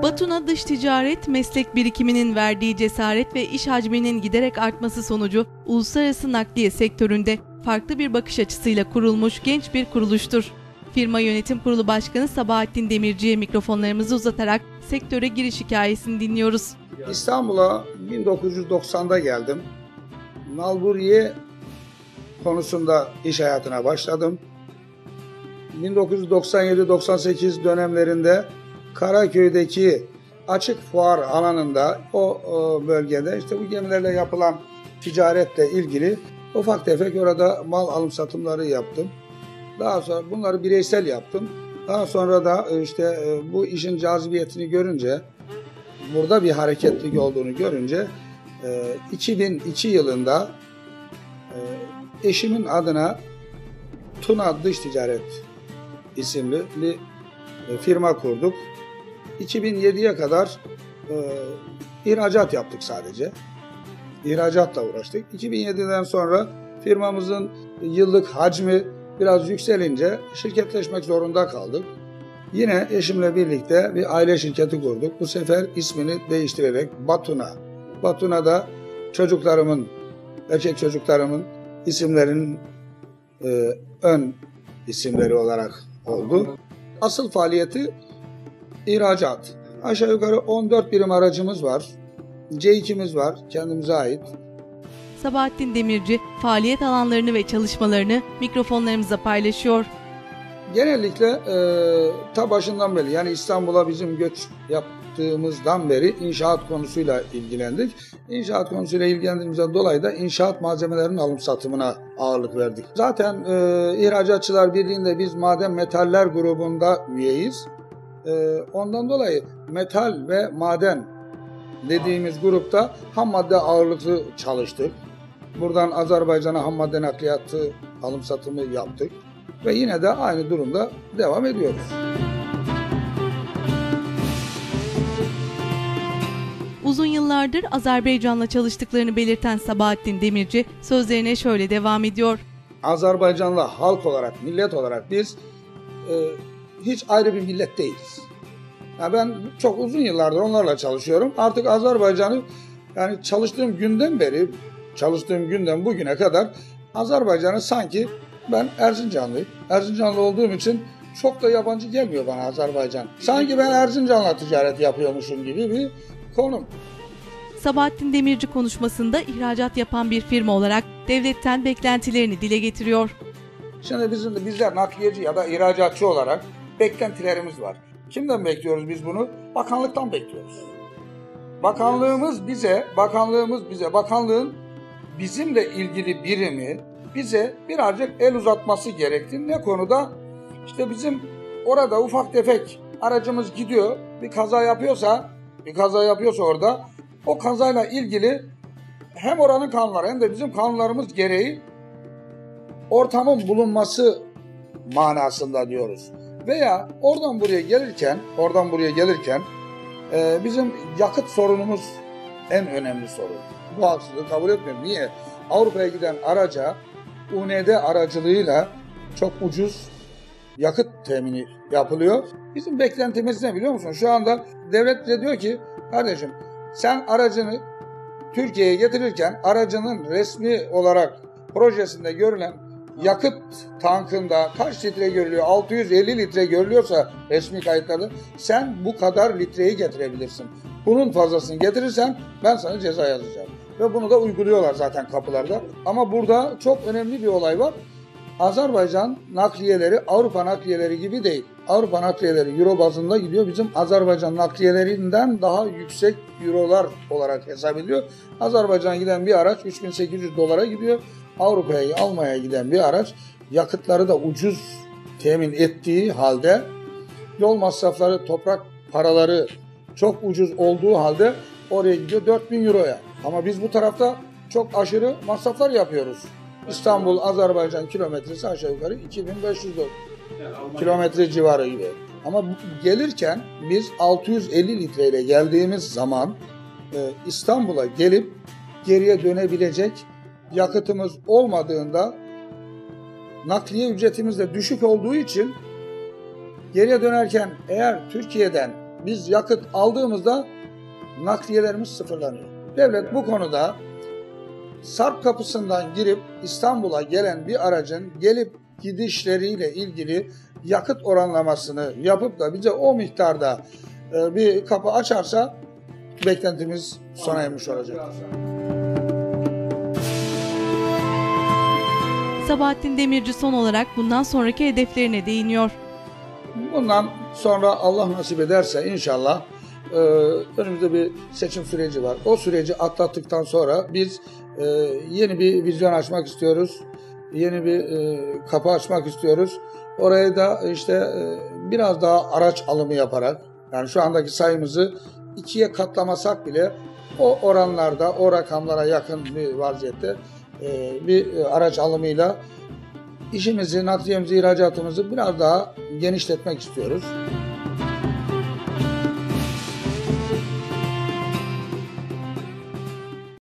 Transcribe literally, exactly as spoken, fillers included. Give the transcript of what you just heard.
Batuna Dış Ticaret meslek birikiminin verdiği cesaret ve iş hacminin giderek artması sonucu uluslararası nakliye sektöründe farklı bir bakış açısıyla kurulmuş genç bir kuruluştur. Firma Yönetim Kurulu Başkanı Sabahattin Demirci'ye mikrofonlarımızı uzatarak sektöre giriş hikayesini dinliyoruz. İstanbul'a bin dokuz yüz doksanda geldim. Nalburiye konusunda iş hayatına başladım. bin dokuz yüz doksan yedi doksan sekiz dönemlerinde Karaköy'deki açık fuar alanında o, o bölgede işte bu gemilerle yapılan ticaretle ilgili ufak tefek orada mal alım satımları yaptım. Daha sonra bunları bireysel yaptım. Daha sonra da işte bu işin cazibiyetini görünce, burada bir hareketlilik olduğunu görünce iki bin iki yılında eşimin adına Tuna Dış Ticaret isimli bir firma kurduk. iki bin yediye kadar e, ihracat yaptık sadece. İhracatla uğraştık. iki bin yediden sonra firmamızın yıllık hacmi biraz yükselince şirketleşmek zorunda kaldık. Yine eşimle birlikte bir aile şirketi kurduk. Bu sefer ismini değiştirerek Batuna. Batuna'da çocuklarımın, erkek çocuklarımın isimlerinin e, ön isimleri olarak oldu. Asıl faaliyeti ihracat. Aşağı yukarı on dört birim aracımız var. C iki'miz var, kendimize ait. Sabahattin Demirci faaliyet alanlarını ve çalışmalarını mikrofonlarımıza paylaşıyor. Genellikle e, ta başından beri, yani İstanbul'a bizim göç yaptığımızdan beri inşaat konusuyla ilgilendik. İnşaat konusuyla ilgilendiğimizden dolayı da inşaat malzemelerinin alım satımına ağırlık verdik. Zaten e, İhracatçılar Birliği'nde biz Maden Metaller grubunda üyeyiz. E, ondan dolayı metal ve maden dediğimiz grupta ham madde ağırlıklı çalıştık. Buradan Azerbaycan'a ham madde nakliyatı alım satımı yaptık. Ve yine de aynı durumda devam ediyoruz. Uzun yıllardır Azerbaycan'la çalıştıklarını belirten Sabahattin Demirci sözlerine şöyle devam ediyor. Azerbaycan'la halk olarak, millet olarak biz e, hiç ayrı bir millet değiliz. Yani ben çok uzun yıllardır onlarla çalışıyorum. Artık Azerbaycan'ı, yani çalıştığım günden beri, çalıştığım günden bugüne kadar Azerbaycan'ı sanki ben Erzincanlıyım. Erzincanlı olduğum için çok da yabancı gelmiyor bana Azerbaycan. Sanki ben Erzincan'la ticaret yapıyormuşum gibi bir konum. Sabahattin Demirci konuşmasında ihracat yapan bir firma olarak devletten beklentilerini dile getiriyor. Şimdi bizim de bizler nakliyeci ya da ihracatçı olarak beklentilerimiz var. Kimden bekliyoruz biz bunu? Bakanlıktan bekliyoruz. Bakanlığımız bize, bakanlığımız bize, bakanlığın bizimle ilgili birimi bize birazcık el uzatması gerekti. Ne konuda? İşte bizim orada ufak tefek aracımız gidiyor, bir kaza yapıyorsa, bir kaza yapıyorsa orada, o kazayla ilgili hem oranın kanunları hem de bizim kanunlarımız gereği ortamın bulunması manasında diyoruz. Veya oradan buraya gelirken, oradan buraya gelirken e, bizim yakıt sorunumuz en önemli sorun. Bu haksızlığı kabul etmiyorum. Niye? Avrupa'ya giden araca U N D aracılığıyla çok ucuz yakıt temini yapılıyor. Bizim beklentimiz ne biliyor musun? Şu anda devlet bize diyor ki, kardeşim sen aracını Türkiye'ye getirirken aracının resmi olarak projesinde görülen yakıt tankında kaç litre görülüyor? altı yüz elli litre görülüyorsa resmi kayıtlarda sen bu kadar litreyi getirebilirsin. Bunun fazlasını getirirsen ben sana ceza yazacağım. Ve bunu da uyguluyorlar zaten kapılarda. Ama burada çok önemli bir olay var. Azerbaycan nakliyeleri Avrupa nakliyeleri gibi değil. Avrupa nakliyeleri euro bazında gidiyor. Bizim Azerbaycan nakliyelerinden daha yüksek eurolar olarak hesap ediliyor. Azerbaycan'a giden bir araç üç bin sekiz yüz dolara gidiyor. Avrupa'ya, Almanya'ya giden bir araç yakıtları da ucuz temin ettiği halde, yol masrafları, toprak paraları çok ucuz olduğu halde oraya gidiyor dört bin euroya. Ama biz bu tarafta çok aşırı masraflar yapıyoruz. İstanbul-Azerbaycan kilometresi aşağı yukarı iki bin beş yüz kilometre civarı gibi. Ama gelirken biz altı yüz elli litreyle geldiğimiz zaman e, İstanbul'a gelip geriye dönebilecek yakıtımız olmadığında, nakliye ücretimiz de düşük olduğu için geriye dönerken eğer Türkiye'den biz yakıt aldığımızda nakliyelerimiz sıfırlanıyor. Devlet bu konuda Sarp kapısından girip İstanbul'a gelen bir aracın gelip gidişleriyle ilgili yakıt oranlamasını yapıp da bize o miktarda e, bir kapı açarsa beklentimiz sona ermiş olacak. Sabahattin Demirci son olarak bundan sonraki hedeflerine değiniyor. Bundan sonra Allah nasip ederse inşallah e, önümüzde bir seçim süreci var. O süreci atlattıktan sonra biz e, yeni bir vizyon açmak istiyoruz. Yeni bir e, kapı açmak istiyoruz. Oraya da işte e, biraz daha araç alımı yaparak, yani şu andaki sayımızı ikiye katlamasak bile o oranlarda, o rakamlara yakın bir vaziyette e, bir e, araç alımıyla işimizi, nakliyemizi, ihracatımızı biraz daha genişletmek istiyoruz.